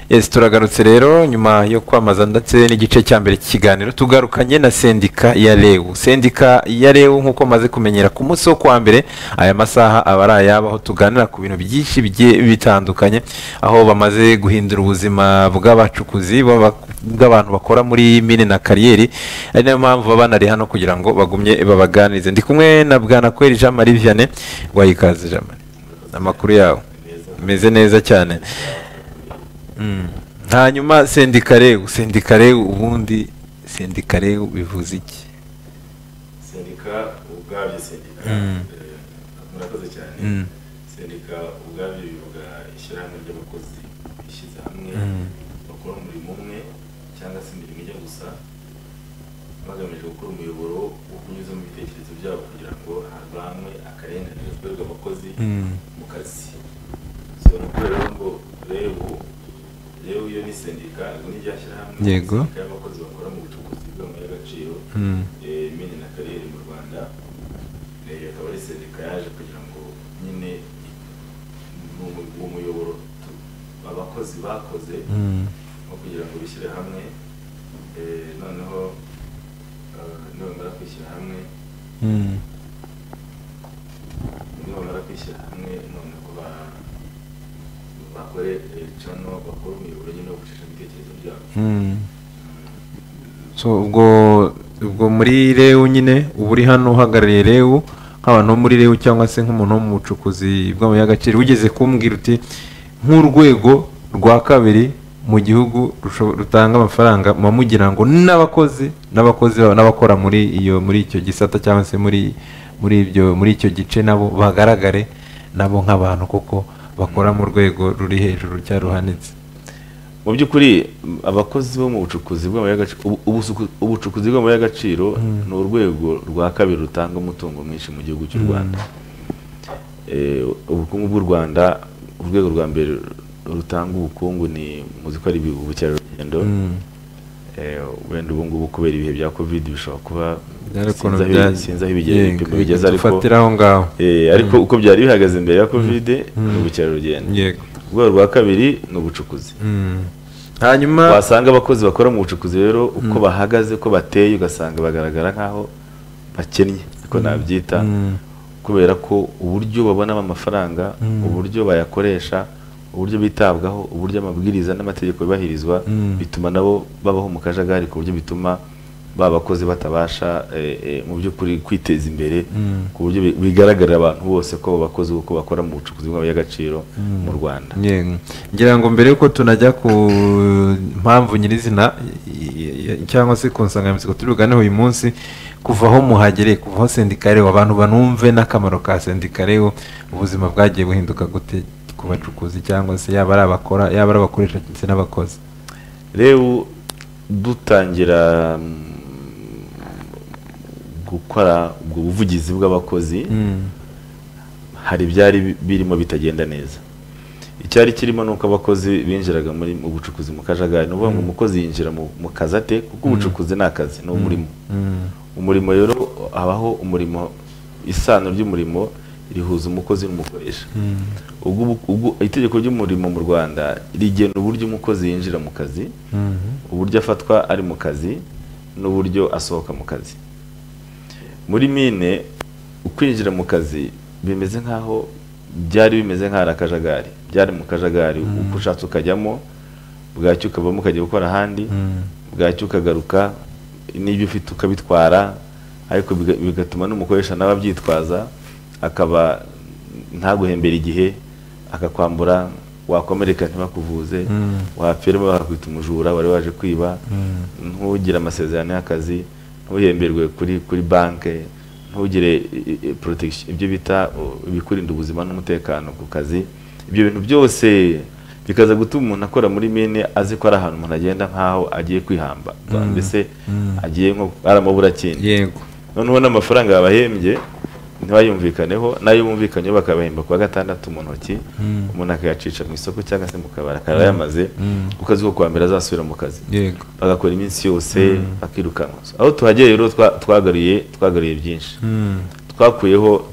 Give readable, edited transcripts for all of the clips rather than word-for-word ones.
Yes, turagarutse rero nyuma yo kwamaza ndetse n'igice cya mbere cy'ikiganiro tugarukanye na sendika ya Lewu. Sendika ya Lewu nkuko maze kumenyera ku munsi wo kwa mbere aya masaha abari ayabaho tuganira ku bintu byinshi bigiye bitandukanye aho bamaze guhindura ubuzima bw'abacukuzi bw'abantu bakora muri mine na kariyeri, ari nayo mpamvu banari hano kugira ngo bagumye babaganirize. Ndi kumwe na Bwana Kweli Jean Marie Vianney wayikaze Jean Marie. Amakuru yawe meze neza cyane. Hanyuma sendika Lewu ubundi sendika Lewu bivuze iki? Sendika ubwabyo sendika murakoze cyane. Sendika ubwabyo bivuga ishyirahamwe ry'abakozi bishyize hamwe bakora umurimo umwe cyangwa se imirimo ijya gusa bagamije gukora umuyoboro wo kunyuza mu bitekerezo byabo kugira ngo harwanwe akarengane gakorerwa abakozi mu kazi. So nukorera ngo Lewu iyo ni sendika n'ijyashyira hamwe sendika y'abakozi bakora mu bucukuzi bw'amabuye y'agaciro mine na kariyeri mu Rwanda. Akaba ari sendika yaje kugira ngo nyine uwo muyoboro abakozi bakoze nko kugira ngo bishyire hamwe, noneho nibamara kwishyira hamwe noneho bakore cano bakora umuyoboro nyine wo gucisha ibitekerezo byabo. So ubwo muri Lewu nyine uba uri hano uhagarariye Lewu nk'abantu bo muri Lewu cyangwa se nk'umuntu wo mu bucukuzi bw'amabuye y'agaciro, wigeze kumbwira uti nk'urwego rwa kabiri mu gihugu rutanga amafaranga mugira ngo n'abakozi n'abakora muri icyo gisata cyangwa se muri icyo gice nabo bagaragare nabo nk'abantu kuko bakora mu rwego ruri hejuru cyaruhanitse. Mu by'ukuri abakozi bo mu bucukuzi bw'amabuye y'agaciro, ubucukuzi bw'amabuye y'agaciro ni urwego rwa kabiri rutanga umutungo mwinshi mu gihugu cy'u Rwanda. Ubukungu bw'u Rwanda, urwego rwa mbere rutanga ubukungu ni muzi ko ari ubukerarugendo. Wenda ubu ngubu kubera ibihe bya covid bishobora kuba sinzi aho ibipimo bigeze ariko uko byari bihagaze mbere ya covid ni ubukerarugendo. Urwego rwa kabiri ni ubucukuzi. Hanyuma wasanga abakozi bakora mu bucukuzi rero uko bahagaze ko bateye ugasanga bagaragara nkaho bakennye ariko nabyita kubera ko uburyo babonamo amafaranga, uburyo bayakoresha, uburyo bitabwaho, uburyo amabwiriza n'amategeko bibahirizwa bituma nabo babaho mu kajagari ku buryo bituma babakozi batabasha mu by'ukuri kwiteza imbere ku buryo bigaragarira abantu bose ko babakozi uko bakora mu bucukuzi bw'amabuye y'agaciro mu Rwanda. Ngira ngo mbere yuko tunajya ku mpamvu nyirizina cyangwa se ku nsanganyamatsiko turi buganeho uyu munsi, kuva aho muhagereye, kuva aho sendika Lewu abantu banumve n'akamaro ka sendika Lewu, ubuzima bwagiye buhinduka gute ku bacukuzi cyangwa se yaba ari abakora yaba ari abakoresha ndetse n'abakozi? Lewu dutangira gukora ubwo buvugizi bw'abakozi hari byari birimo bitagenda neza. Icyari kirimo nuko abakozi binjiraga muri mu bucukuzi mu kajagari, no ngo umukozi yinjira mu kazi ate kuko ubucukuzi n'akazi no umurimo rero abaho umurimo, isano ry'umurimo rihuza umukozi n'umukoresha. Ubwo itegeko ry'umurimo mu Rwanda rigena uburyo umukozi yinjira mu kazi, uburyo afatwa ari mu kazi n'uburyo asohoka mu kazi. Muri mine ukwinjira mu kazi bimeze nkaho byari bimeze nk'ari akajagari, byari mu kajagari uko ushatse ukajyamo, bwacyo ukavamo ukajya gukora ahandi, bwacyo ukagaruka n'ibyo ufite ukabitwara, ariko bigatuma n'umukoresha nawe abyitwaza akaba ntaguhembera igihe, akakwambura, wakomereka ntibakuvuze, wapfira bakakwita umujura wari waje kwiba, ntugire amasezerano y'akazi, ntuhemberwe kuri banke, ntugire protection, ibyo bita bikurinda ubuzima n'umutekano ku kazi. Ibyo bintu byose bikaza gutuma umuntu akora muri mine azi ko ari ahantu umuntu agenda nkaho agiye kwihamba, mbese agiye nko aramabura kindi. Noneho n'amafaranga yabahembye ntibayumvikaneho, nayo bumvikanyeho bakabahemba kuwa gatandatu mu ntoki, umuntu akayacisha mu isoko cyangwa se mu kabari akaba yamaze ku kazi ko kuwa mbere azasubira mu kazi, bagakora iminsi yose bakirukanwa. Aho tuhageye rero twagaruye byinshi,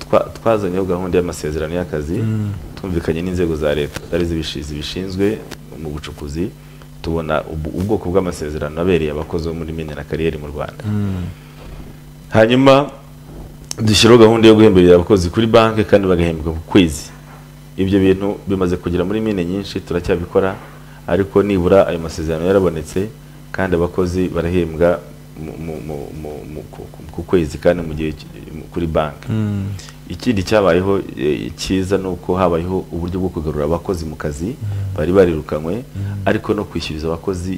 twazanyeho gahunda y'amasezerano y'akazi twumvikanye n'inzego za leta zari zibishinzwe mu bucukuzi tubona ubwoko bw'amasezerano abereye abakozi bo muri mine na kariyeri mu Rwanda. Hanyuma dushyiraho gahunda yo guhemberera abakozi kuri banki kandi bagahembwa ku kwezi. Ibyo bintu bimaze kugera muri mine nyinshi, turacyabikora ariko nibura ayo masezerano yarabonetse kandi abakozi barahembwa ku kwezi kandi mu gihe kuri banki. Ikindi cyabayeho cyiza nuko habayeho uburyo bwo kugarura abakozi mu kazi bari barirukanywe, ariko no kwishyuriza abakozi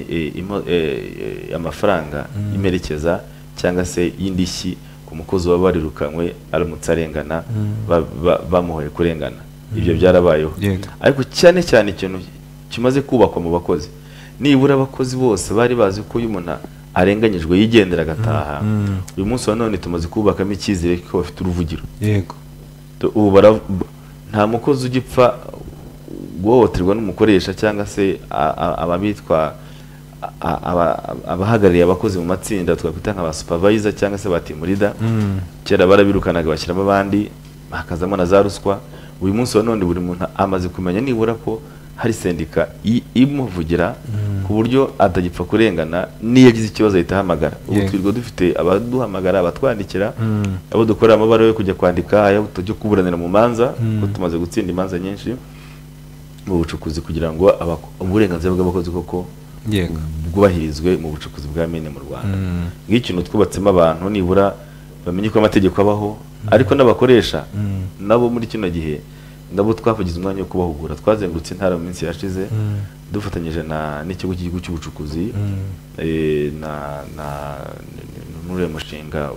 amafaranga imerekeza cyangwa se y'indishyi ku mukozi waba barirukanywe aramutse arengana bamuhoye kurengana. Ibyo byarabayeho, ariko cyane cyane ikintu kimaze kubakwa mu bakozi, nibura abakozi bose bari bazi ko uyu muntu arenganyijwe yigendera agataha. Uyu munsi wa none tumaze kubakamo icyizere ko bafite uruvugiro. Yego, ubu nta mukozi ugipfa guhohoterwa n'umukoresha cyangwa se ababitwa abahagarariye abakozi mu matsinda twakwita nk'aba supervisor cyangwa se ba team leader. Kera barabirukanaga bashyiramo abandi bakazamo na za ruswa. Uyu munsi wa none buri muntu amaze kumenya nibura ko hari sendika imuvugira ku buryo atagipfa kurengana, niyo yagize ikibazo ahita ahamagara. Ubu twirirwa dufite abaduhamagara, abatwandikira, abo dukora amabara yo kujya kwandika, ayo tujya kuburanira mu manza, ko tumaze gutsinda imanza nyinshi mu bucukuzi kugira ngo uburenganzira bw'abakozi koko bwubahirizwe mu bucukuzi bwa mine mu Rwanda. Nk'ikintu twubatsemo abantu nibura bamenye ko amategeko abaho, ariko n'abakoresha nabo muri kino gihe nabo twavugize umwanya wo kubahugura. Twazengurutse intara mu minsi yashize dufatanyije n'ikigo cy'igihugu cy'ubucukuzi muri uyu mushinga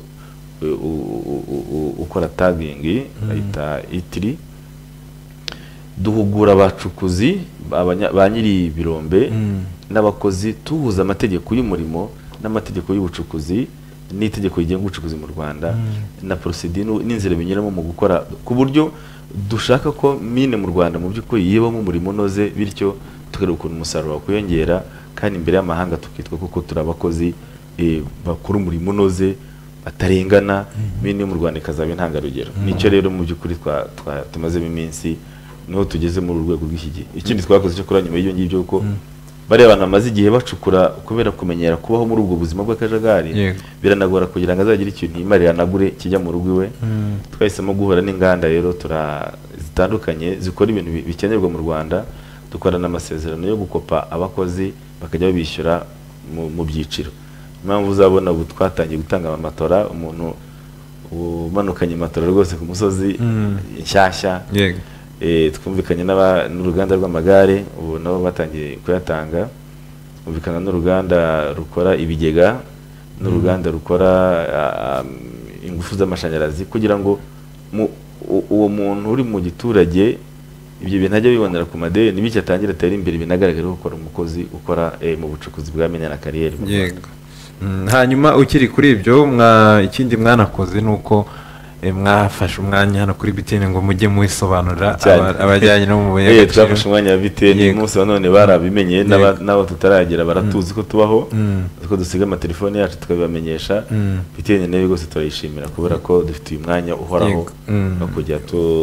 ukora tagging ayita itiri, duhugura abacukuzi ba nyiri birombe n'abakozi, tuhuza amategeko y'umurimo n'amategeko y'ubucukuzi n'itegeko rigenga ubucukuzi mu Rwanda na procedure n'inzira binyuramo mu gukora, ku buryo dushaka ko mine mu Rwanda mu by'ukuri yibamo umurimo unoze, bityo tukareba ukuntu umusaruro wakwiyongera kandi imbere y'amahanga tukitwa kuko turi abakozi bakora umurimo unoze batarengana. Mine mu Rwanda ikazaba intangarugero. Nicyo rero mu by'ukuri tumazemo iminsi niho tugeze mu rwego rw'iki gihe. Ikindi twakoze cyo kuri nyuma y'ibyo ngibyo ko bari abantu bamaze igihe bacukura kubera kumenyera kubaho muri ubwo buzima bw'akajagari, biranagora kugira ngo azagire ikintu yimarira anagure kijya mu rugo iwe. Twahisemo guhura n'inganda rero zitandukanye zikora ibintu bikenerwa mu Rwanda, dukorana amasezerano yo gukopa abakozi bakajya babishyura mu byiciro. Impamvu uzabona ubu twatangiye gutanga amatora, umuntu umanukanye amatora rwose ku musozi nshyashya, twumvikanye n'uruganda rw'amagare, ubu nabo batangiye kuyatanga. Twumvikana n'uruganda rukora ibigega n'uruganda rukora ingufu z'amashanyarazi, kugira ngo uwo muntu uri mu giturage ibyo bintu ajya bibonera ku madeni, bityo atangira atera imbere, binagaragara ko ukora umukozi ukora mu bucukuzi bwa mine na kariyeri. Hanyuma ukiri kuri ibyo, ikindi mwanakoze nuko mwafashe umwanya hano kuri BTN ngo mujye mubisobanurira abajyanye no mu buyaga. Twafashe umwanya wa BTN umunsi wa none barabimenye, n'abo tutaragera baratuzi ko tubaho, ko dusiga amatelefone yacu tukabibamenyesha. BTN nayo rwose turayishimira kubera ko dufite uyu mwanya uhoraho no kujya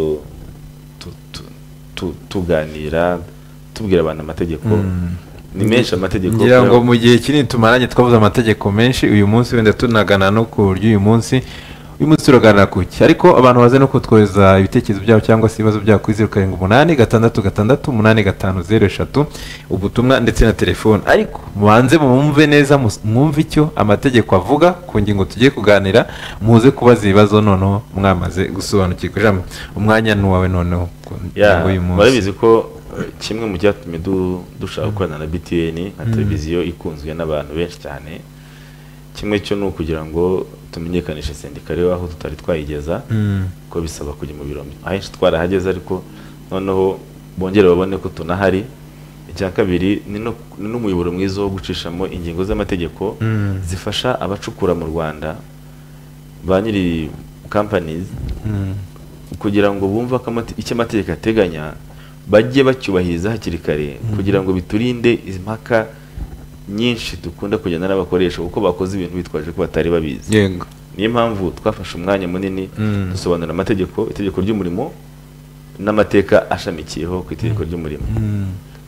tuganira tubwira abantu amategeko. Ni menshi amategeko, ngira ngo mu gihe kinini tumaranye twavuze amategeko menshi. Uyu munsi wenda tunagana no ku buryo uyu munsi turaganira kuki, ariko abantu baze no kutwohereza ibitekerezo byabo cyangwa se ibibazo byabo kuri 0786668003 ubutumwa ndetse na telefone. Ariko mubanze mwumve neza, mwumve icyo amategeko avuga ku ngingo tugiye kuganira, muze kubaza ibibazo noneho mwamaze gusobanukirwa. Umwanya ni wawe noneho. Barabizi ko kimwe mu cyatumye dushaka gukorana na BTN nka televiziyo ikunzwe n'abantu benshi cyane, kimwe cyo ni ukugira ngo tumenyekanishe sendika rero aho tutari twayigeza, ko bisaba kujya mu biro. Ahenshi twarahageze ariko noneho bongere babone ko tunahari. Icya kabiri ni n'umuyoboro mwiza wo gucishamo ingingo z'amategeko zifasha abacukura mu Rwanda, ba nyiri companies, kugira ngo bumva ko icyo amategeko ateganya bajye bacyubahiriza hakiri kare, kugira ngo biturinde impaka nyinshi dukunda kugenda n'abakoresha kuko bakoze ibintu bitwaje ko batari babizi. Niyo mpamvu twafashe umwanya munini dusobanura amategeko, itegeko ry'umurimo n'amateka ashamikiyeho ku itegeko ry'umurimo.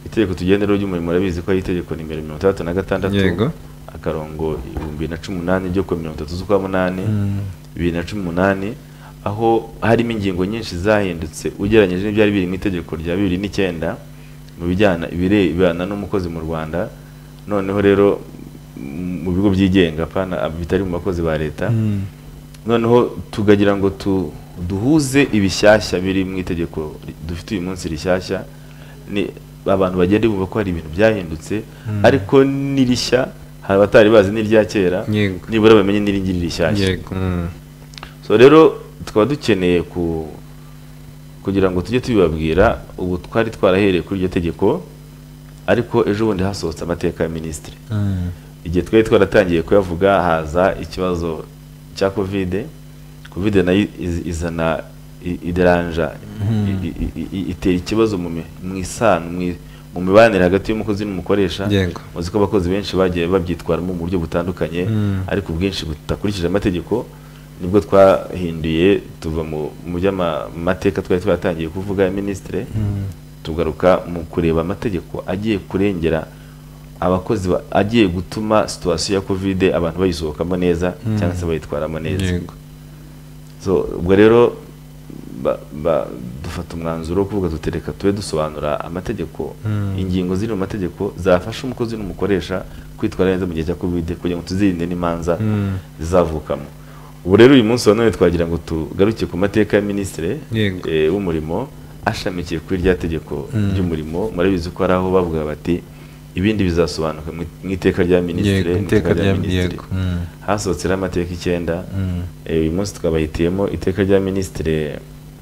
itegeko tugenderaho ry'umurimo murabizi ko ari itegeko nimero 66 yego akarongo 2018 ryo ku 30 z'ukwa munani 2018, aho harimo ingingo nyinshi zahindutse ugereranyije n'ibyari biri mu itegeko rya 2009 mu bijyana n'umukozi mu Rwanda. Noneho rero mu bigo byigenga pana bitari mu bakozi ba leta, noneho tugagira ngo duhuze ibishyashya biri mu itegeko dufite uyu munsi rishyashya, ni abantu bagende bumva ko hari ibintu byahindutse, ariko nirishya hari abatari bazi n'irya kera, nibura bamenye n'iringiri rishyashya. So rero tukaba dukeneye kugira ngo tujye tubibabwira. Ubu twari twarahereye kuri iryo tegeko, ariko ejo bundi hasohotse amateka ya minisitiri. Igihe twari twaratangiye kuyavuga haza ikibazo cya covid nayo izana ideranja, itera ikibazo mu isano mu mibanire hagati y'umukozi n'umukoresha. Muzi ko abakozi benshi bagiye babyitwaramo mu buryo butandukanye, ariko ubwinshi butakurikije amategeko. Nibwo twahinduye tuva mu by'amateka twari twatangiye kuvuga ya minisitiri, tugaruka mu kureba amategeko agiye kurengera abakozi, agiye gutuma situasiyo ya covid abantu bayisohokamo neza cyangwa se bayitwaramo neza. So ubwo rero dufata umwanzuro wo kuvuga tutereka tube dusobanura amategeko, ingingo ziri mu mategeko zafasha umukozi n'umukoresha kwitwara neza mu gihe cya covid, kugira ngo tuzirinde n'imanza zizavukamo. Ubu rero uyu munsi wa none twagira ngo tugaruke ku mateka ya minisitiri w'umurimo ashamikiye kuri rya tegeko ry'umurimo. Murabizi ko ari aho bavuga bati ibindi bizasobanuka mu iteka rya minisitiri. Hasohotse amateka 9, uyu munsi twabahitiyemo iteka rya minisitiri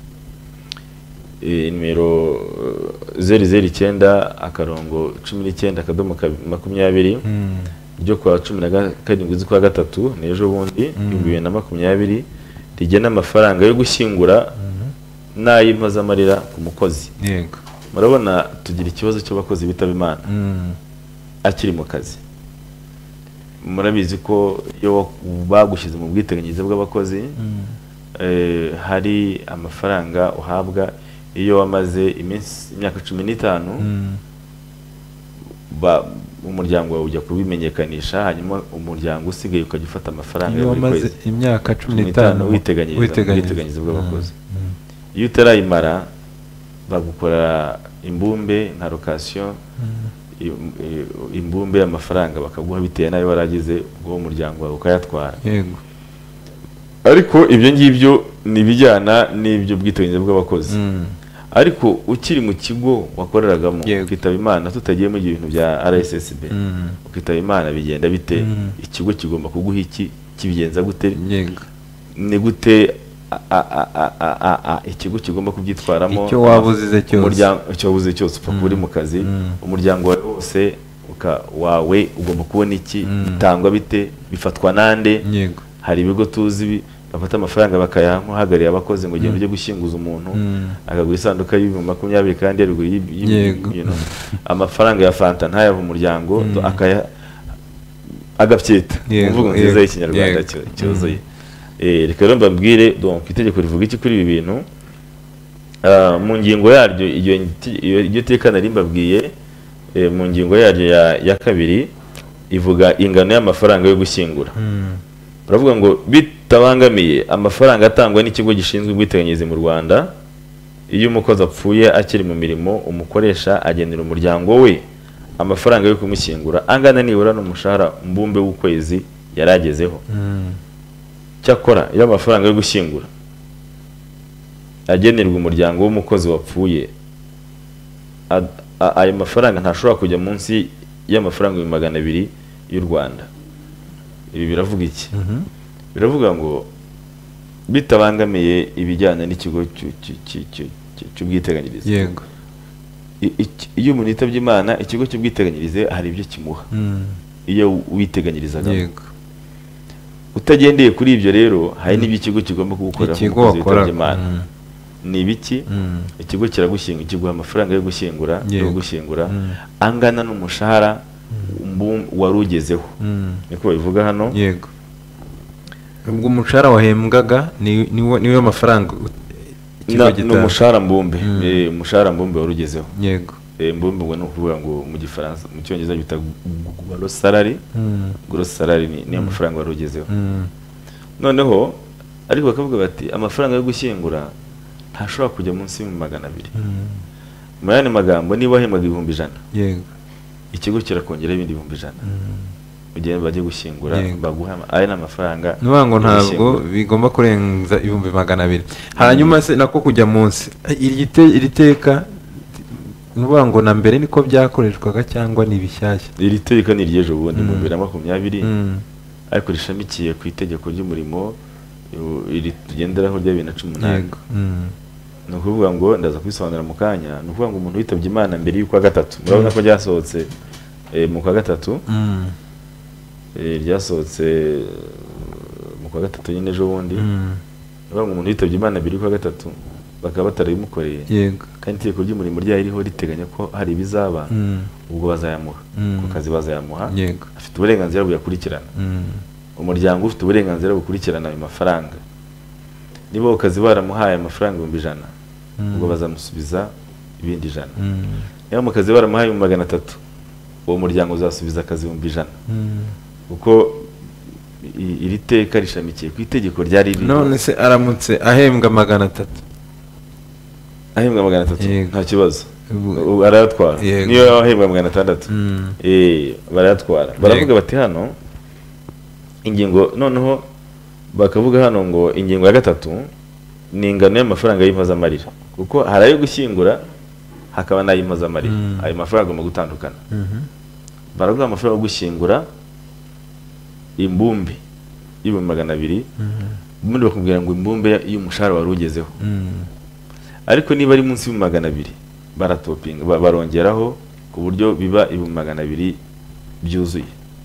nimero 009 akarongo 19 akadomo 20 ryo kwa 17 z'ukwa gatatu n'ejo bundi 2020 rigena amafaranga yo gushyingura n'ay'impozamarira ku mukozi. Murabona tugira ikibazo cy'abakozi bitaba Imana akiri mu kazi. Murabizi ko iyo bagushyize mu bwiteganyirize bw'abakozi hari amafaranga uhabwa iyo wamaze imyaka 15, umuryango wawe ujya kubimenyekanisha, hanyuma umuryango usigaye ukajya ufata amafaranga yo buri kwezi imyaka 15 witeganyiriza bw'abakozi. Iyo utarayimara bagukora imbumbe nka location, imbumbe y'amafaranga bakaguha bitewe nayo waragize, ubwo muryango wawe ukayatwara. Ariko ibyo ngibyo nibijyana n'ibyo bwiteganyirize bw'abakozi. Ariko ukiri mu kigo wakoreragamo ukitaba Imana, tutagiye mu bintu bya RSSB, ukitaba Imana bigenda bite? Ikigo kigomba kuguha iki? Kibigenza gute? Ni gute ikigo kigomba kubyitwaramo? Icyo wabuzize cyose, umuryango icyo wabuzize cyose upfa kuri mu kazi, umuryango wawe wose wawe ugomba kubona iki? Bitangwa bite? Bifatwa nande? Hari ibigo tuzi bafata amafaranga bakayaha nk'uhagarariye abakozi ngo ugende ujye gushyinguza umuntu, akagura isanduka y'20 kandi yariguye amafaranga ya fanta ntayava umuryango, agabyita mvugo nziza y'ikinyarwanda cyuzuye. Reka rero mbabwire donc itegeko rivuga iki kuri ibi bintu. Mu ngingo yaryo iyo teka nari mbabwiye, mu ngingo yaryo ya 2 ivuga ingano y'amafaranga yo gushyingura. Baravuga ngo bitabangamiye amafaranga atangwa n'ikigo gishinzwe ubwiteganyirize mu Rwanda, iyo umukozi apfuye akiri mu mirimo, umukoresha agenera umuryango we amafaranga yo kumushyingura angana nibura n'umushahara mbumbe w'ukwezi yaragezeho. Cyakora iyo amafaranga yo gushyingura agenerwa umuryango w'umukozi wapfuye, ayo mafaranga ntashobora kujya munsi y'amafaranga 200 y'u Rwanda. Ibi biravuga iki? Biravuga ngo bitabangamiye ibijyana n'ikigo cy'ubwiteganyirize. Iyo umuntu yitabye Imana, ikigo cy'ubwiteganyirize hari ibyo kimuha iyo witeganyirizaga. Utagendeye kuri ibyo rero, hari n'ibyo ikigo kigomba kugukorera nk'umukozi witabye Imana. Ni ibiki? Ikigo kiragushyingura, kiguha amafaranga yo gushyingura angana n'umushahara warugezeho. Niko babivuga hano. Ubwo umushahara wahembwaga niwe amafaranga ikigo gitanga. N'umushahara mbumbe, umushahara mbumbe warugezeho. imbumbe ngo ni ukuvuga ngo mu gifaransa mu cyongereza bita gross salary. Gross salary ni amafaranga wari ugezeho. Noneho ariko bakavuga bati amafaranga yo gushyingura ntashobora kujya munsi y'ibihumbi 200. Mu yandi magambo niba wahembwaga 100,000, yego, ikigo kirakongera ibindi 100,000 igihe bagiye gushyingura baguha aya n'amafaranga. Nuvuga ngo ntabwo bigomba kurenza 200,000. Hanyuma se nako kujya munsi iri teka nuvuga ngo na mbere niko byakoreshwaga cyangwa ni bishyashya? Iri teka ni ryejo bundi mu 2020 ariko rishamikiye ku itegeko ry'umurimo iri tugenderaho rya 2018. Ni ukuvuga ngo ndaza kwisobanura mu kanya. Ni ukuvuga ngo umuntu witabye Imana mbere y'ukwa gatatu, murabona ko ryasohotse mu kwa gatatu, ryasohotse mu kwa gatatu nyine ejo bundi. Ni ukuvuga ngo umuntu witabye Imana mbere y'ukwa gatatu bakaba batarabimukoreye, kandi itegeko ry'umurimo ryari ririho riteganya ko hari ibizaba, ubwo bazayamuha ku kazi, bazayamuha, afite uburenganzira buyakurikirana. Umuryango ufite uburenganzira bukurikirana ayo mafaranga. Niba ku kazi baramuhaye amafaranga 100,000, ubwo bazamusubiza ibindi 100. Niba mu kazi baramuhaye 300, uwo muryango uzasubiza akazi 100,000. Kuko iri teka rishamikiye ku itegeko ryari ririho. None se aramutse ahembwa 300? Ahembwa 300 nta kibazo, arayatwara. Niyo ahembwa 600, barayatwara. Baravuga bati hano ingingo, noneho bakavuga hano ngo ingingo ya 3 ni ingano y'amafaranga y'impozamarira, kuko hari ayo gushyingura hakaba n'ay'impozamarira. Ayo mafaranga agomba gutandukana. Baravuga amafaranga yo gushyingura imbumbe y'ibihumbi 200, ubundi bakubwira ngo imbumbe y'umushahara wari ugezeho. Ariko niba ari munsi y'ibihumbi 200 baratopinga, barongeraho ku buryo biba ibihumbi 200 byuzuye.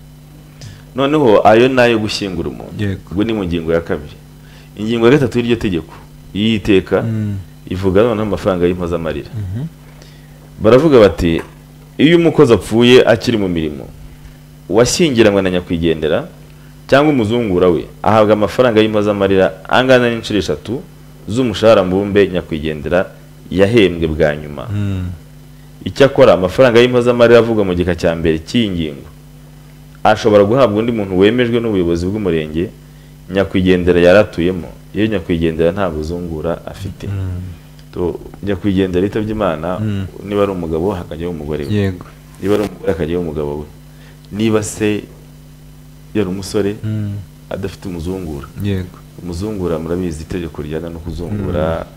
Noneho ayo nayo gushyingura umuntu, ubwo ni mu ngingo ya 2. Ingingo ya 3 y'iryo tegeko y'iteka ivuga noneho amafaranga y'impozamarira. Baravuga bati iyo umukozi apfuye akiri mu mirimo, washyingiranywe na nyakwigendera cyangwa umuzungura we, ahabwa amafaranga y'impozamarira angana n'inshuro 3 z'umushahara mbumbe nyakwigendera yahembwe bwa nyuma. Icyakora amafaranga y'impozamarira avuga mu gika cya mbere cy'iyi ngingo ashobora guhabwa undi muntu wemejwe n'ubuyobozi bw'umurenge nyakwigendera yaratuyemo, iyo nyakwigendera nta buzungura afite. Nyakwigendera yitabye Imana, niba ari umugabo hakajyaho umugore we, niba ari umugore hakajyaho umugabo we, niba se yari umusore adafite umuzungura. Umuzungura murabizi itegeko rijyana no kuzungura,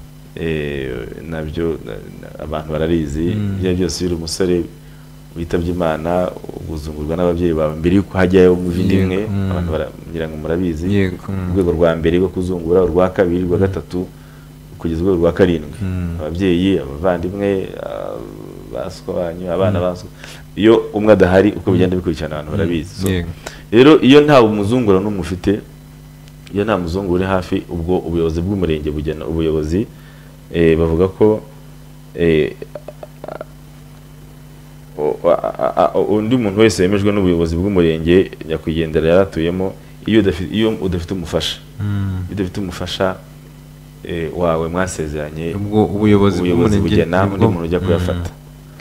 nabyo abantu bararizi. Ibyo byose yuri umusore witabye Imana ubuzungurwa n'ababyeyi bawe mbere yuko hajyayo umuvindimwe. Abantu baragira ngo murabizi urwego rwa mbere rwo kuzungura, urwa kabiri, urwa gatatu, kugeza urwa 7. Ababyeyi, abavandimwe, baswa banyu, abana baswa, iyo umwe adahari uko bigenda bikurikirana abantu barabizi. Rero iyo nta umuzungura n'umufite, iyo nta muzungu uri hafi, ubwo ubuyobozi bw'umurenge bugena ubuyobozi bavuga ko undi muntu wese yemejwe n'ubuyobozi bw'umurenge nyakwigendera yaratuyemo, iyo udafite umufasha, udafite umufasha wawe mwasezeranye, ubwo ubuyobozi bugena undi muntu ujya kuyafata.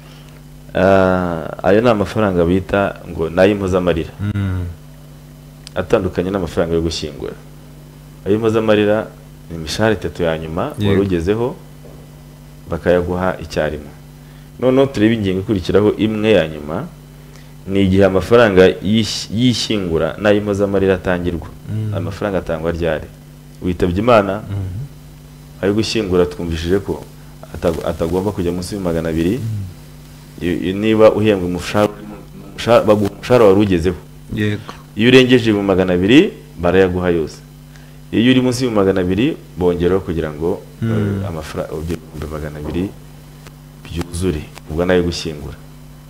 Ayo ni amafaranga bita ngo n'ay'impozamarira, atandukanye n'amafaranga yo gushyingura. Ay'impozamarira ni imishahara 3 ya nyuma wari ugezeho, bakayaguha icyarimwe. Noneho turebe ingingo ikurikiraho imwe ya nyuma, ni igihe amafaranga yishyingura n'ay'impozamarira atangirwa. Amafaranga atangwa ryari? Witabye Imana, ayo gushyingura twumvishije ko atagomba kujya munsi y'ibihumbi 200. Niba uhembwa umushahara wari ugezeho, iyo urengeje ibihumbi 200 barayaguha yose. Iyo uri munsi y'ibihumbi 200 bongeraho kugira ngo amafaranga ibihumbi 200 byuzure, ubwo nayo gushyingura.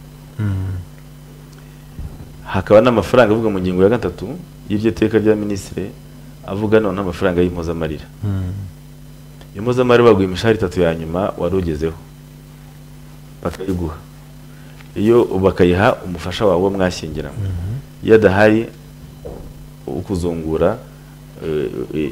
Hakaba n'amafaranga avuga mu ngingo ya 3 y'iryo teka rya minisitiri, avuga none amafaranga y'impozamarira. Impozamarira baguha imishahara 3 ya nyuma wari ugezeho, bakayiguha. Iyo bakayiha umufasha wawe mwashyingiranywe, iyo adahari ukuzungura,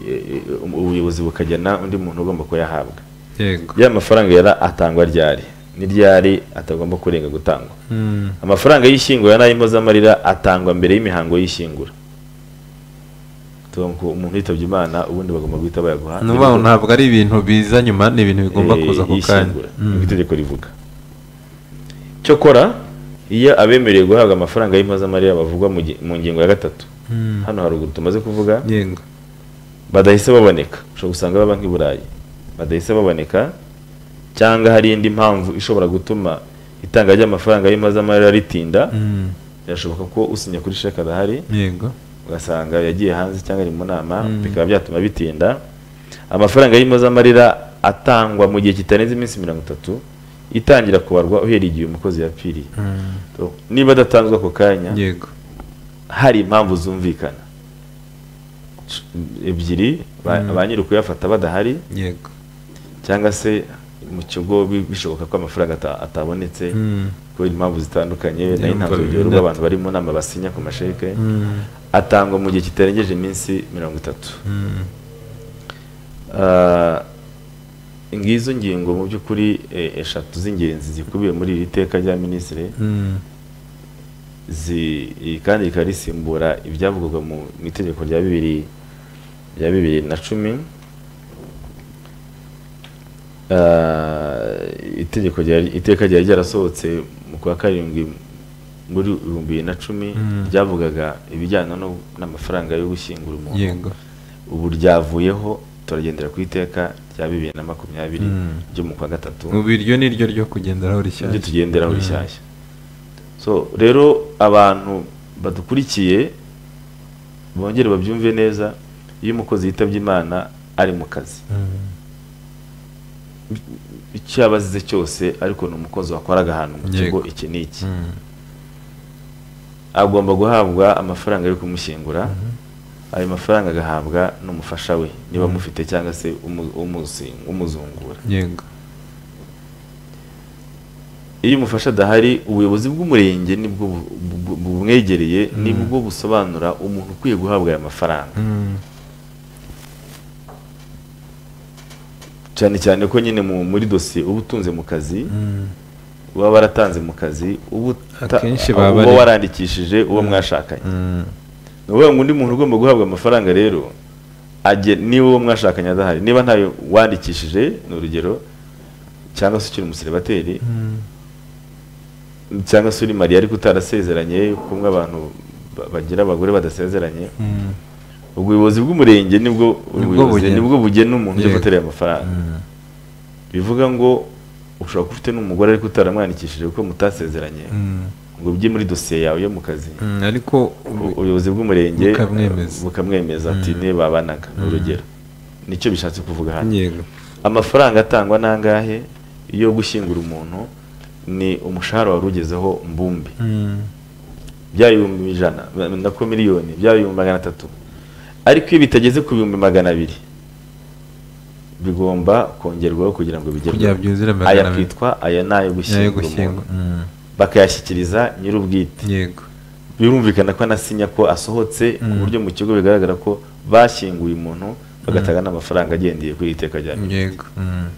ubuyobozi bukagena undi muntu ugomba kuyahabwa. Ya mafaranga yara atangwa ryari? ni ryari atagomba kurenga gutangwa. Amafaranga y'ishyingura n'ay'impozamarira atangwa mbere y'imihango y'ishyingura. Umuntu yitabye Imana ubundi bagomba guhita bayaguha. Ntabwo ari ibintu biza nyuma, ni ibintu bigomba kuza ku kanya. Itegeko rivuga. Cyokora iyo abemerewe guhabwa amafaranga y'impozamarira bavugwa mu ngingo ya 3 hano haruguru tumaze kuvuga, yego, badahise baboneka, ushobora gusanga baba nk'i Burayi badahise baboneka, cyangwa hari indi mpamvu ishobora gutuma itanga ry'amafaranga y'impozamarira ritinda, birashoboka ko usinya kuri sheke adahari, yego, ugasanga yagiye hanze cyangwa ari mu nama, bikaba byatuma bitinda. Amafaranga y'impozamarira atangwa mu gihe kitarenze iminsi 30 itangira kubarwa uhereye igihe umukozi yapfiriye. Niba adatanzwe ako kanya, yego, hari impamvu zumvikana ebyiri, ba nyiri kuyafata badahari, yego, cyangwa se mu kigo bishoboka ko amafaranga atabonetse kubera impamvu zitandukanye, nayo ntabwo urugero rw'abantu bari mu nama basinya ku masheke, atangwa mu gihe kitarengeje iminsi 30. Ngizo ngingo mu by'ukuri eshatu z'ingenzi zikubiye muri iri teka rya minisitiri, kandi rikaba risimbura ibyavugwaga mu itegeko rya 2010. Iteka ryari ryarasohotse mu kwa karindwi muri 2010 ryavugaga ibijyana n'amafaranga yo gushyingura umuntu. Yego. Ubu ryavuyeho, turagendera ku iteka rya 2020 ryo mu kwa 3. Ubu iryo ni ryo ryo kugenderaho rishyashya. Tugenderaho rishyashya. So rero abantu badukurikiye bongere babyumve neza, iyo umukozi yitabye Imana ari mu kazi, icyo yabazize cyose ariko ni umukozi wakoraga ahantu mu kigo iki n'iki, agomba guhabwa amafaranga yo kumushyingura. Ayo mafaranga agahabwa n'umufasha we niba mufite, cyangwa se umuzungura. Yego. Iyo umufasha adahari, ubuyobozi bw'umurenge nibwo bumwegereye, nibwo busobanura umuntu ukwiye guhabwa aya mafaranga. Cyane cyane ko nyine muri dosiye uba utunze mu kazi, uba waratanze mu kazi, uba warandikishije uwo mwashakanye. Ni ukuvuga ngo undi muntu ugomba guhabwa amafaranga rero, niba uwo mwashakanye adahari, niba ntayo wandikishije, ni urugero, cyangwa se ukiri umuseribateri, cyangwa se uri mariya ariko utarasezeranye, kumwe abantu bagira abagore badasezeranye, ubuyobozi bw'umurenge nibwo bugena umuntu ujya guterera amafaranga. Bivuga ngo ushobora kuba ufite n'umugore ariko utaramwandikishije kuko mutasezeranye, ngo ujye muri dosiye yawe yo mu kazi, ariko ubuyobozi bw'umurenge bukamwemeza ati niba babanaga, urugero. Nicyo bishatse kuvuga hano. Amafaranga atangwa nangahe iyo gushyingura umuntu? Ni umushahara wari ugezeho mbumbi, bya 100,000 nako miliyoni, bya 300,000. Ariko iyo bitageze ku 200,000 bigomba kongerwaho kugira ngo bigerweho. Aya kwitwa aya nayo gushyingura umuntu, bakayashyikiriza nyir'ubwite. Yego. Birumvikana ko anasinya ko asohotse, ku buryo mu kigo bigaragara ko bashyinguye umuntu, bagatanga n'amafaranga agendeye kuri iteka rya minisitiri. Yego.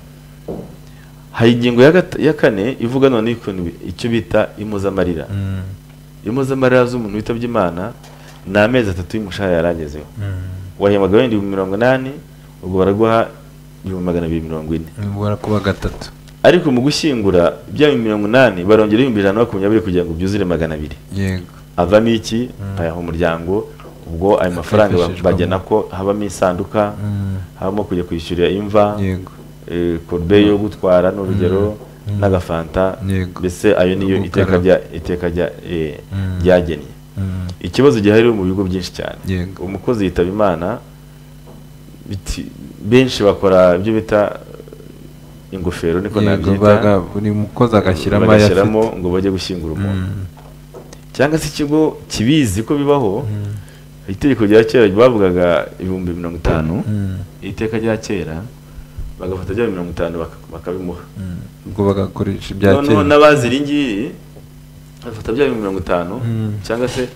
Hari ingingo ya 4 ivuga none icyo bita impozamarira. Impozamarira z'umuntu witabye Imana ni amezi 3 y'umushahara yarangezeho. Wahembwaga wenda 80,000, ubwo baraguha 240. Barakuba 3. Ariko mu gushyingura bya 80,000 barongera 120 kugira ngo byuzure 200. Yego. Avamo iki? Ayaho umuryango. Ubwo ayo mafaranga bagena ko habamo isanduka, habamo kujya kwishyurira imva, yego, korbe yo gutwara n'urugero, n'agafanta. Mbese ayo niyo iteka ryagennye. Ikibazo gihari mu bigo byinshi cyane, umukozi yitaba Imana, benshi bakora ibyo bita ingofero, niko nabyita, buri mukozi agashyiramo ngo bajye gushyingura umuntu, cyangwa se ikigo kibizi ko bibaho. Itegeko rya kera bavugaga 50,000, iteka rya kera bagafata bya 50 bakabimuha, ubwo bagakoresha ibya kera. None n'abazi ringiri bafata bya 50 cyangwa se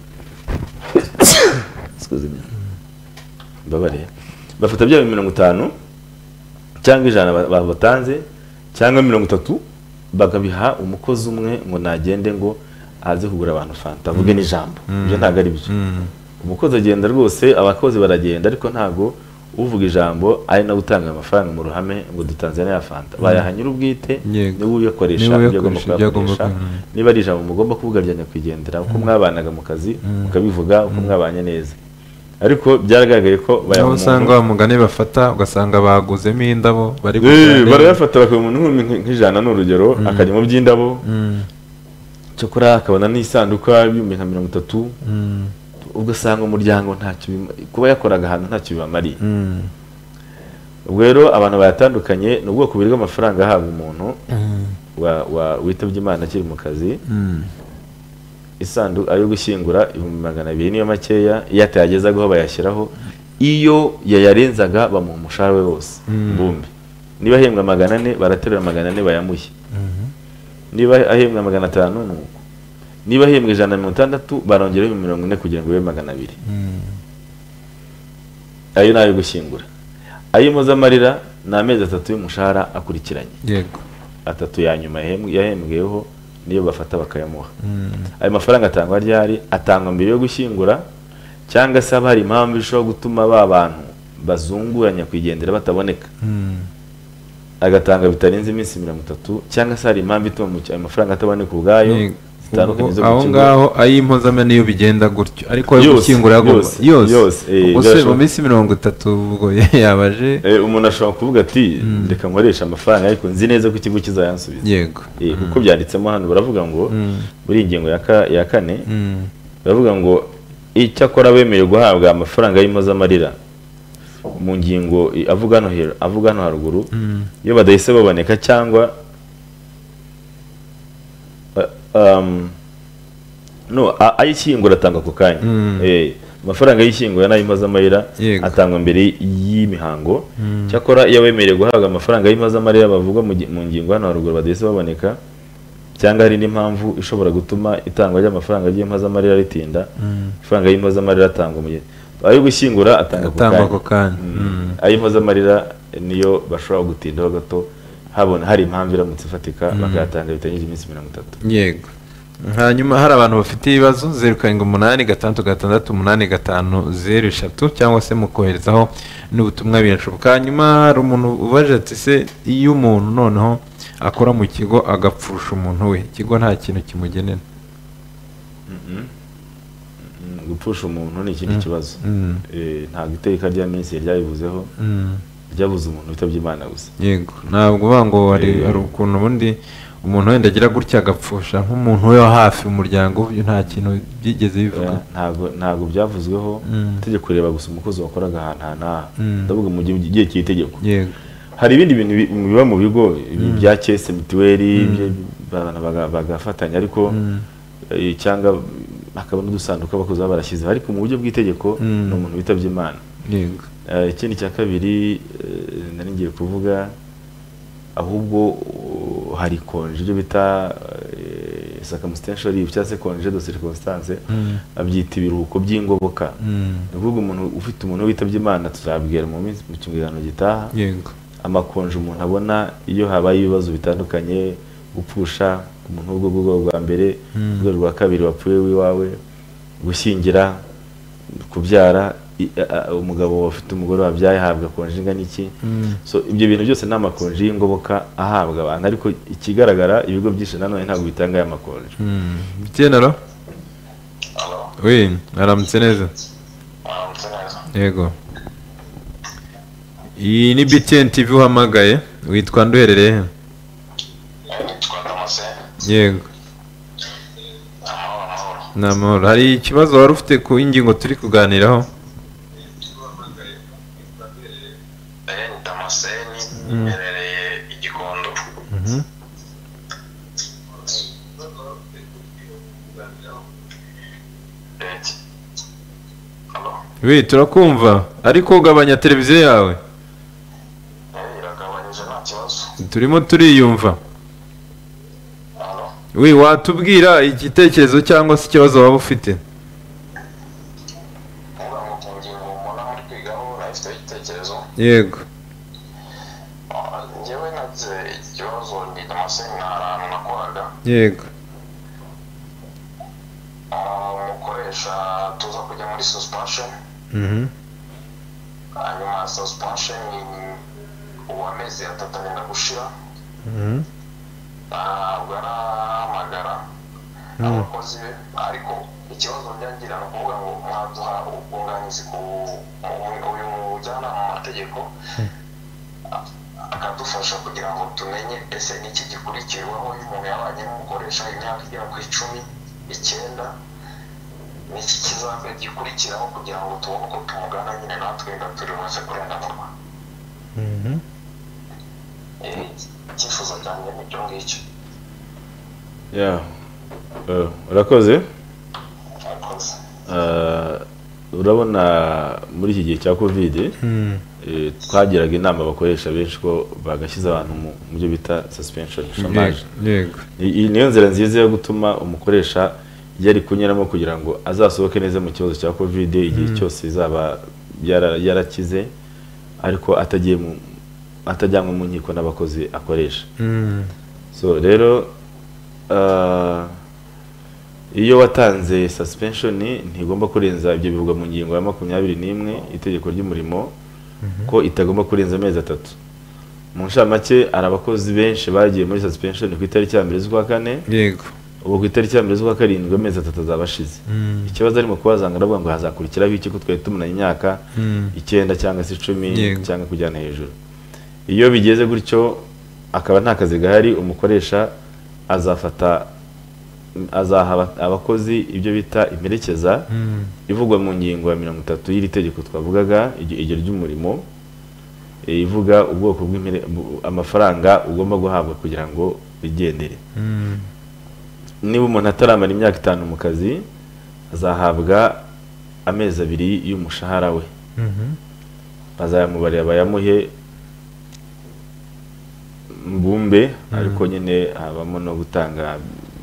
bafata bya 50 cyangwa 100 batanze, cyangwa 30 bagabiha umukozi umwe ngo nagende ngo aze kugura abantu fanta avuge n'ijambo ibyo ntabwo ari byo. Umukozi agenda rwose, abakozi baragenda, ariko ntabwo uvuga ijambo ari nawe utanga amafaranga mu ruhame ngo dutanze ya fanta, bayaha nyir'ubwite niwe uyakoresha ibyo agomba kuyakoresha. Niba ari ijambo mugomba kuvuga rya nyakwigendera uko mwabanaga mu kazi mukabivuga uko mwabanye neza, ariko byaragaragaye ko bayaha umuntu, usanga bamugane bafata ugasanga baguzemo indabo barayafata bakamuha umuntu nk'ijana n'urugero akajya mu by'indabo, cyokora akabona n'isanduka y'ibihumbi nka 30, ugasanga umuryango ntacyo kuba yakoraga ahantu ntacyo bibamariye. Ubwo rero abantu bayatandukanye ni ubwoko bubiri bw'amafaranga ahabwa umuntu witabye Imana akiri mu kazi. Isanduku ayo gushyingura 200 niyo makeya, iyo atayagezagaho bayashyiraho, iyo yayarenzaga bamuha umushahara we wose mbumbi. Niba ahembwa 400 baraterura 400 bayamuhe, niba ahembwa 500 nuko, niba ahembwa 160 barongeraho 40 kugira ngo bibe 200. Ayo nayo gushyingura. Ayo impozamarira ni amezi 3 y'umushahara akurikiranye, yego 3 ya nyuma yahembweho niyo bafata bakayamuha. Ayo mafaranga atangwa ryari? Atangwa mbere yo gushyingura, cyangwa se haba hari impamvu ishobora gutuma ba bantu bazunguranya kwigendera bataboneka, agatanga bitarenze iminsi 30, cyangwa se hari impamvu ituma ayo mafaranga ataboneka ubwayo. Aho ngaho ay'impozamene niyo bigenda gutyo, ariko ayo gushyingura yose ubwo mu minsi 30 ubwo yabaje umuntu ashobora kuvuga ati reka nkoresha amafaranga ariko nzi neza ko ikigo kizayansubiza. Yego, kuko byanditsemo hano baravuga ngo muri ingingo ya 4 baravuga ngo icyakora bemeye guhabwa amafaranga y'impozamarira mu ngingo avuga hano haruguru, iyo badahise baboneka cyangwa ayishyingura atangwa ako kanya. Amafaranga y'ishyingura n'ay'impozamarira atangwa mbere y'imihango. Cyakora iyo bemerewe guhabwa amafaranga y'impozamarira bavuga mu ngingo hano haruguru badahise baboneka, cyangwa hari n'impamvu ishobora gutuma itangwa ry'amafaranga y'impozamarira ritinda, amafaranga y'impozamarira atangwa mu gihe ayo gushyingura atangwa ako kanya. Ay'impozamarira niyo bashobora gutindaho gato hari impamvu iramutse ifatika bakayatanga bitarengeje iminsi 30. Yego. Hanyuma hari abantu bafite ibibazo 0786685003 cyangwa se mukoherezaho n'ubutumwa birashoboka. Hanyuma hari umuntu ubaje ati se iyo umuntu noneho akora mu kigo agapfusha umuntu we, ikigo nta kintu kimugenera? Gupfusha umuntu ni ikindi kibazo. Ntabwo iteka rya minsi ryabivuzeho, ryabuze umuntu witabye Imana gusa. Yego, ntabwo bango hari ukuntu ubundi umuntu wenda agira gutya agapfusha nk'umuntu we wa hafi umuryango, nta kintu byigeze bivuga. Ntabwo byavuzweho. Itegeko kureba gusa umukozi wakoraga ahantu ndavuga mu gihe cy'itegeko. Yego, hari ibindi bintu biba mu bigo bya kese mituweli bagafatanya, ariko cyangwa hakaba n'udusanduka abakozi baba barashyizeho, ariko mu buryo bw'itegeko ni umuntu witabye Imana. Yego. Ikindi cya kabiri nari ngiye kuvuga, ahubwo hari konje ibyo bita circumstantial leave cyangwa se konje de circonstance, abyita ibiruhuko by'ingoboka. Ni ukuvuga umuntu ufite umuntu witabye Imana, tuzabwira mu kiganiro gitaha. Yego. Amakonje umuntu abona iyo habaye ibibazo bitandukanye, gupfusha umuntu w'ubwo bwa mbere, urwego rwa kabiri wapfuye w'iwawe, gushyingira, kubyara, umugabo ufite umugore wabyaye ahabwa konje ingana iki. So ibyo bintu byose ni amakonje y'ingoboka ahabwa abantu, ariko ikigaragara ibigo byinshi nanone ntabwo bitanga aya makonje. General? Oui, aramutse neza. Yego. Iyi ni BTN TV uhamagaye, witwa nduherereye he? Yego. Namahoro. Hari ikibazo wari ufite ku ingingo turi kuganiraho? Mbereye Igikondo. Oui, turakumva, ariko ugabanya televiziyo yawe. Iragabanyije nta kibazo. Turimo turiyumva. Oui, watubwira igitekerezo cyangwa se ikibazo waba ufite? Yego. Njyewe nagize ikibazo ndi Damascene ahantu nakoraga yego umukoresha tuza kujya muri suspension hanyuma suspension uwamezi atatu arenda gushira ntabwo arahamagara abakozi be ariko ikibazo njyangira ni ukuvuga ngo mwaduha ubwunganizi ku uyu mujyanama mu mategeko akadufasha kugira ngo tumenye ese niki gikurikirwaho iyo umuntu yabanye n'umukoresha imyaka igera ku 19 niki kizabe gikurikiraho kugira ngo tubone uko tumugana nyine natwe turi buze kurenganurwa icyifuzo cyanjye ni cyo ngicyo urakoze urabona muri iki gihe cya covid twagiraga inama abakoresha benshi ko bagashyize abantu mu byo bita suspension chômage iyi niyo nzira nziza yo gutuma umukoresha yari kunyuramo kugira ngo azasohoke neza mu kibazo cya covid igihe cyose izaba yarakize ariko atajyanwe mu nkiko n'abakozi akoresha so rero iyo watanze suspension ntigomba kurenza ibyo bivugwa mu ngingo ya 21 itegeko ry'umurimo ko itagomba kurenza amezi 3 mu nshamake ari abakozi benshi bagiye muri suspension ku itariki ya 1 z'ukwa 4 yego ubu ku itariki ya 1 z'ukwa 7 amezi 3 azabashize ikibazo arimo kubazanga aravuga ngo hazakurikiraho iki ko twari tumunanye imyaka 9 cyangwa se 10 cyangwa kujyana hejuru iyo bigeze gutyo akaba nta kazi gahari umukoresha azaha abakozi ibyo bita imperekeza ivugwa mu ngingo ya 30 y'iri tegeko twavugaga iryo ry'umurimo ivuga ubwoko amafaranga ugomba guhabwa kugira ngo bigendere niba umuntu ataramara imyaka 5 mu kazi azahabwa amezi 2 y'umushahara we bazayamubarira bayamuhe mbumbe ariko nyine habamo no gutanga